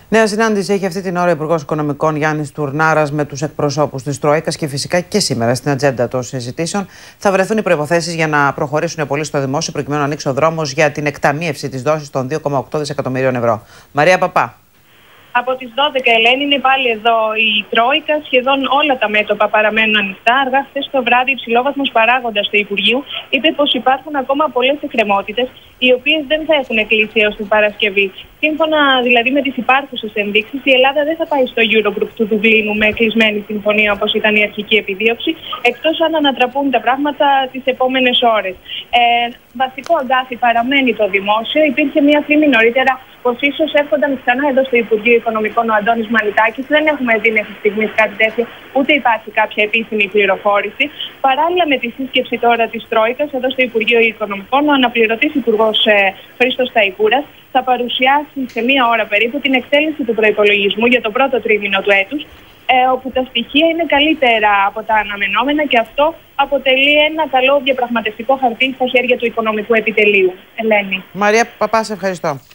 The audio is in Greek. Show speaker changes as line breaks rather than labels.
Νέα συνάντηση έχει αυτή την ώρα ο Υπουργός Οικονομικών Γιάννης Τουρνάρας με τους εκπροσώπους της Τρόικας και φυσικά και σήμερα στην ατζέντα των συζητήσεων θα βρεθούν οι προϋποθέσεις για να προχωρήσουν οι πωλήσεις στο δημόσιο προκειμένου να ανοίξει ο δρόμος για την εκταμείευση της δόσης των 2,8 δισεκατομμυρίων ευρώ. Μαρία Παπά.
Από τις 12, Ελένη, είναι πάλι εδώ η Τρόικα. Σχεδόν όλα τα μέτωπα παραμένουν ανοιχτά. Αργά χθες το βράδυ, υψηλόβαθμος παράγοντας του Υπουργείου είπε πως υπάρχουν ακόμα πολλές εκκρεμότητες, οι οποίες δεν θα έχουν κλείσει έως την Παρασκευή. Σύμφωνα δηλαδή με τις υπάρχουσες ενδείξεις, η Ελλάδα δεν θα πάει στο Eurogroup του Δουβλίνου με κλεισμένη συμφωνία όπως ήταν η αρχική επιδίωξη, εκτός αν ανατραπούν τα πράγματα τις επόμενες ώρες. Βασικό αγκάθι παραμένει το δημόσιο. Υπήρχε μια φήμη νωρίτερα πως ίσως έρχονταν ξανά εδώ στο Υπουργείο Οικονομικών ο Αντώνης Μανιτάκης. Δεν έχουμε δει μέχρι στιγμής κάτι τέτοιο, ούτε υπάρχει κάποια επίσημη πληροφόρηση. Παράλληλα με τη σύσκεψη τώρα της Τρόικας εδώ στο Υπουργείο Οικονομικών, ο αναπληρωτής Υπουργός Χρήστος Σταϊκούρας θα παρουσιάσει σε μία ώρα περίπου την εκτέλεση του προϋπολογισμού για το πρώτο τρίμηνο του έτους, όπου τα στοιχεία είναι καλύτερα από τα αναμενόμενα και αυτό αποτελεί ένα καλό διαπραγματευτικό χαρτί στα χέρια του Οικονομικού Επιτελείου. Ελένη.
Μαρία Παπά, σε ευχαριστώ.